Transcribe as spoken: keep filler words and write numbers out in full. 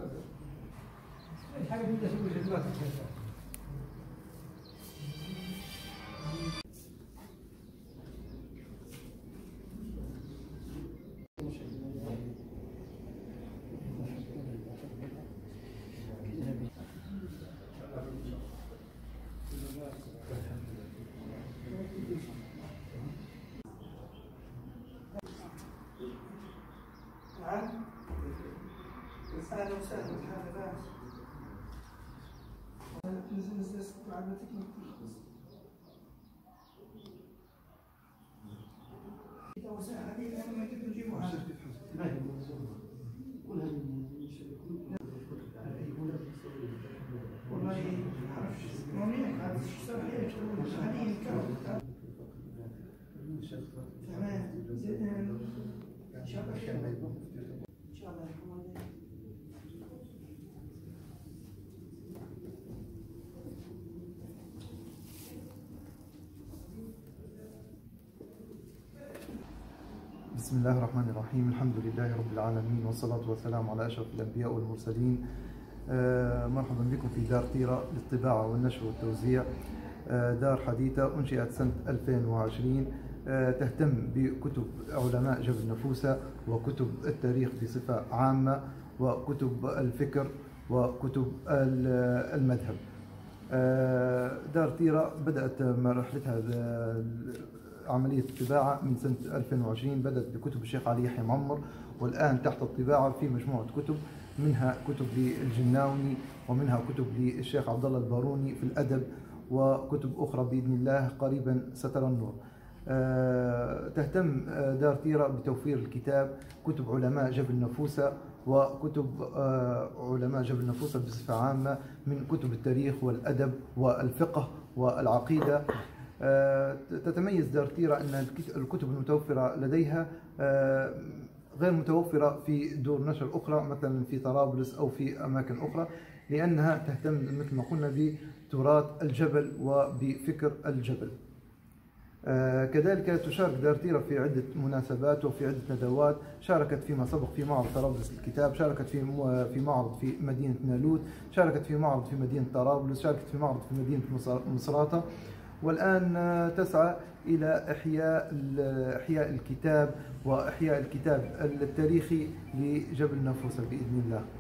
حاجه بدها تسوي جدولات. نعم. أهلا وسهلا بحالك. نزل نزل بعد ما تكمل. هذه أنا ما كنت نجيبها. والله ممنوع هذا الشيء صار عليه شغل هذه الكلام. تمام. إن شاء الله خير. إن شاء الله يحفظنا. بسم الله الرحمن الرحيم. الحمد لله رب العالمين، والصلاة والسلام على أشرف الأنبياء والمرسلين. آه مرحبا بكم في دار طيرة للطباعة والنشر والتوزيع. آه دار حديثة أنشئت سنة ألفين وعشرين، آه تهتم بكتب علماء جبل نفوسة وكتب التاريخ بصفة عامة وكتب الفكر وكتب المذهب. آه دار طيرة بدأت مرحلتها عملية الطباعة من سنة ألفين وعشرين، بدأت بكتب الشيخ علي يحيى معمر، والآن تحت الطباعة في مجموعة كتب، منها كتب للجناوني ومنها كتب للشيخ عبد الله الباروني في الأدب، وكتب أخرى بإذن الله قريبا سترى النور. أه تهتم دار طيرة بتوفير الكتاب، كتب علماء جبل نفوسة وكتب أه علماء جبل نفوسة بصفة عامة، من كتب التاريخ والأدب والفقه والعقيدة. أه تتميز دار طيرة أن الكتب المتوفرة لديها أه غير متوفرة في دور نشر أخرى، مثلا في طرابلس أو في أماكن أخرى، لأنها تهتم مثل ما قلنا بتراث الجبل وبفكر الجبل. آه كذلك تشارك دار طيرة في عدة مناسبات وفي عدة ندوات. شاركت فيما سبق في معرض طرابلس للكتاب، شاركت في في معرض في مدينة نالوت، شاركت في معرض في مدينة طرابلس، شاركت في معرض في مدينة مصراتة، والآن تسعى إلى إحياء إحياء الكتاب وإحياء الكتاب التاريخي لجبل نفوسة بإذن الله.